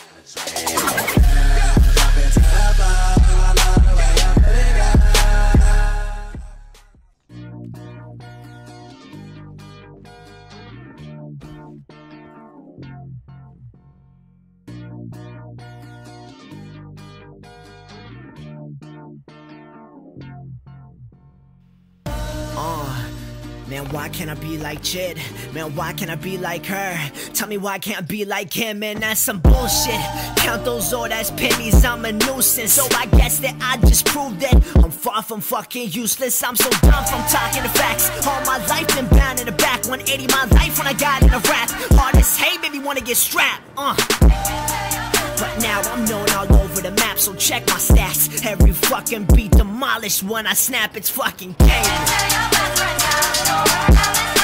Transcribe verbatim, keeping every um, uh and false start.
Man, why can't I be like Chid? Man, why can't I be like her? Tell me why I can't be like him, man, that's some bullshit. Count those old ass pennies, I'm a nuisance. So I guess that I just proved that I'm far from fucking useless. I'm so dumb from talking the facts. All my life been bound in the back. one eighty my life when I got in a rap. Hardest hate made me wanna get strapped, uh but now I'm known all over the map, so check my stats. Every fucking beat demolished when I snap, it's fucking game.